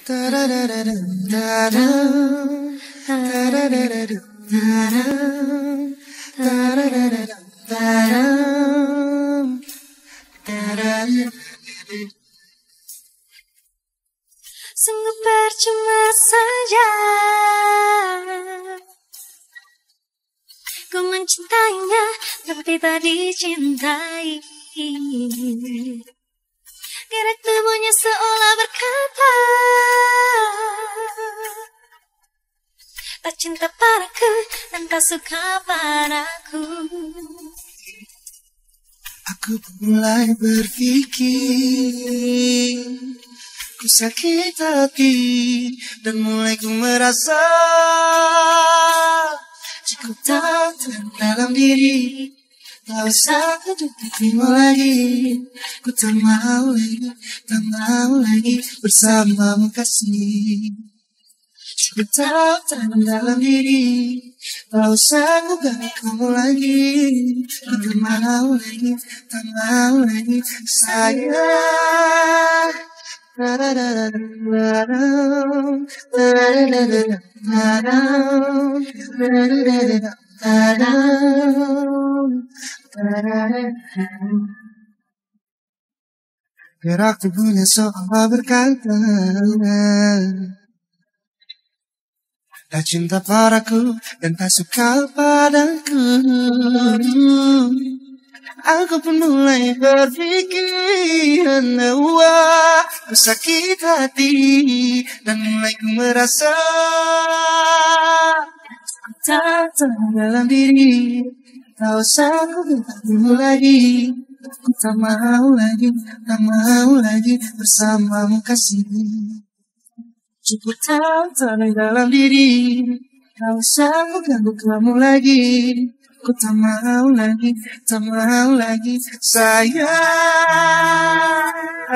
Sungguh percuma saja ku mencintainya tapi tak dicintai. Gerak tubuhnya seolah berkata tak cinta padaku dan tak suka padaku. Aku mulai berpikir, ku sakit hati dan mulai ku merasa cukup tak tenang dalam diri. Tak usah ku dekatimu lagi, ku tak mau lagi bersamamu kasih. Cukup tak tenang dalam diri, tak usah ku ganggu kamu lagi, ku tak mau lagi sayang. Gerak tubuhnya seolah berkata tak cinta padaku dan tak suka padaku. Aku pun mulai berpikir, wah, ku sakit hati dan mulai ku merasa tak tenang dalam diri. Tak usah ku dekatimu lagi, ku tak mau lagi bersamamu kasih. Cukup tak tenang dalam diri, tak usah ku ganggu kamu lagi, ku tak mau lagi sayang.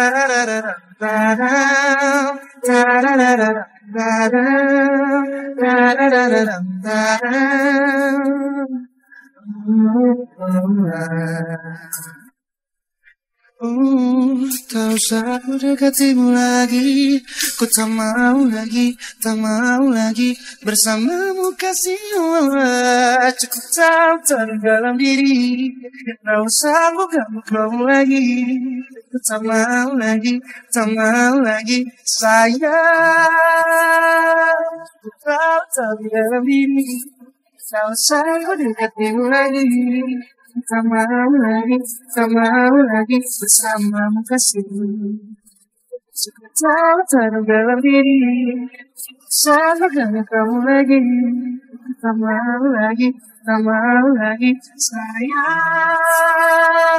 Tak usah ku dekatimu lagi, ku tak mau lagi bersamamu kasih. Cukup tak tenang dalam diri, tak usah ku ganggu kamu lagi, ku tak mau lagi sayang. Cukup tak tenang dalam diri, tak usah ku dekatimu lagi, tak mau lagi bersamamu kasih. Cukup tak tenang dalam diri, sama dengan kamu lagi, tak mau lagi sayang.